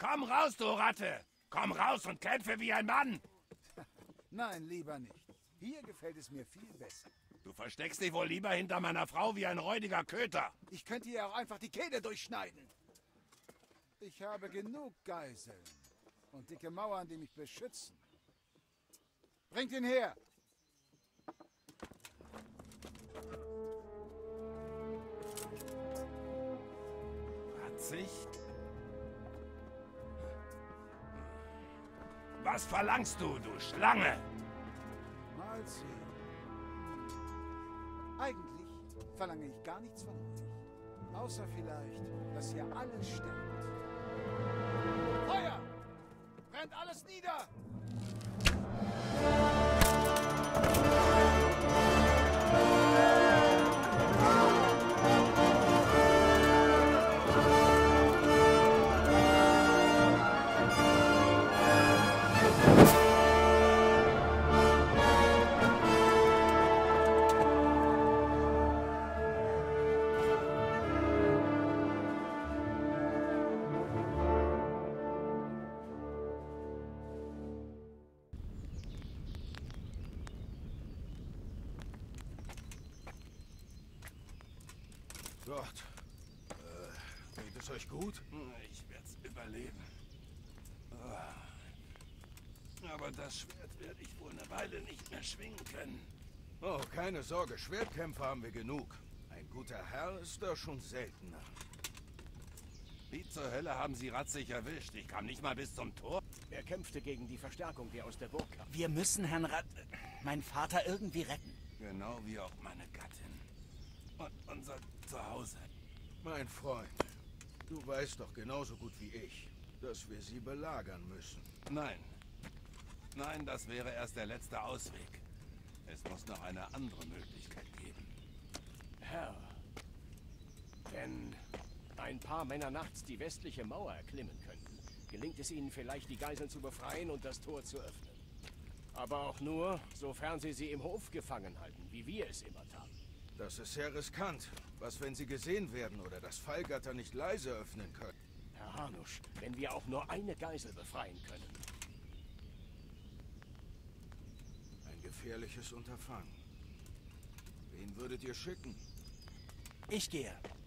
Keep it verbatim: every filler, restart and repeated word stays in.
Komm raus, du Ratte! Komm raus und kämpfe wie ein Mann! Nein, lieber nicht. Hier gefällt es mir viel besser. Du versteckst dich wohl lieber hinter meiner Frau wie ein räudiger Köter. Ich könnte ihr auch einfach die Kehle durchschneiden. Ich habe genug Geiseln und dicke Mauern, die mich beschützen. Bringt ihn her! Ratzicht? Was verlangst du, du Schlange? Mal sehen. Eigentlich verlange ich gar nichts von euch. Außer vielleicht, dass ihr alle sterbt. Feuer! Brennt alles nieder! Gott. Äh, geht es euch gut? Ich werde es überleben. Aber das Schwert werde ich wohl eine Weile nicht mehr schwingen können. Oh, keine Sorge, Schwertkämpfer haben wir genug. Ein guter Herr ist da schon seltener. Wie zur Hölle haben sie Ratzig erwischt? Ich kam nicht mal bis zum Tor. Er kämpfte gegen die Verstärkung, die aus der Burg kam. Wir müssen Herrn Rat... meinen Vater irgendwie retten. Genau wie auch meine Gattin. Und unser Zuhause. Mein Freund, du weißt doch genauso gut wie ich, dass wir sie belagern müssen. Nein. Nein, das wäre erst der letzte Ausweg. Es muss noch eine andere Möglichkeit geben. Herr, wenn ein paar Männer nachts die westliche Mauer erklimmen könnten, gelingt es ihnen vielleicht, die Geiseln zu befreien und das Tor zu öffnen. Aber auch nur, sofern sie sie im Hof gefangen halten, wie wir es immer taten. Das ist sehr riskant. Was, wenn sie gesehen werden oder das Fallgatter nicht leise öffnen können? Herr Hanusch, wenn wir auch nur eine Geisel befreien können. Ein gefährliches Unterfangen. Wen würdet ihr schicken? Ich gehe.